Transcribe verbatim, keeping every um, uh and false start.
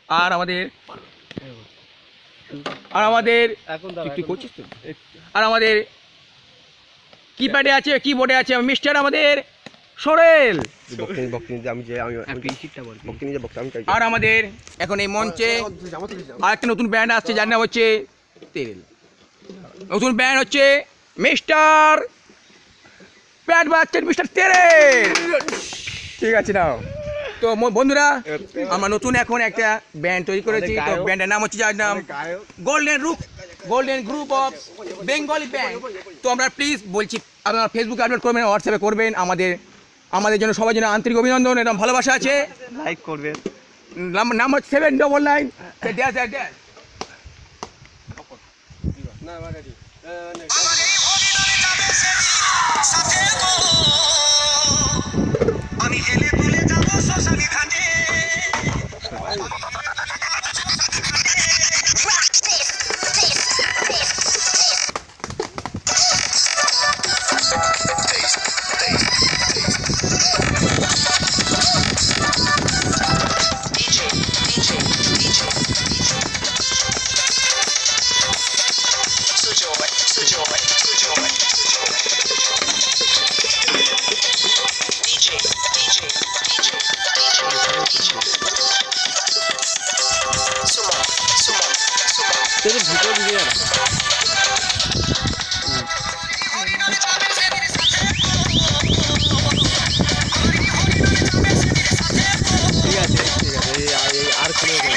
আর আমাদের আর আমাদের আর আমাদের কিপ্যাডে আছে কিবোর্ডে আছে মিস্টার আমাদের সোরেল। আর আমাদের এখন এই মঞ্চে আর একটা নতুন ব্যান্ড আসছে যার নাম হচ্ছে তেল। নতুন ব্যান্ড হচ্ছে মিস্টার প্যাট বাচ্চেন মিস্টার তেরেল। ঠিক আছে না? তো বন্ধুরা আমরা নতুন এখন একটা ব্যান্ড তৈরি করেছি। তো ব্যান্ডের নাম হচ্ছে যার নাম golden group golden group of Bengali band. তো আমরা প্লিজ বলছি আপনারা ফেসবুকে আপলোড করবেন, হোয়াটসঅ্যাপে করবেন। আমাদের আমাদের জন্য সবার জন্য আন্তরিক অভিনন্দন, এরকম ভালোবাসা আছে। লাইক করবেন। নাম হচ্ছে seven double nine dash dash dash. আমি হেলে তুলে যাবো শ্মশানে ঘাটে। ভিডিও দিয়ে ঠিক আছে ঠিক আছে আর কোনো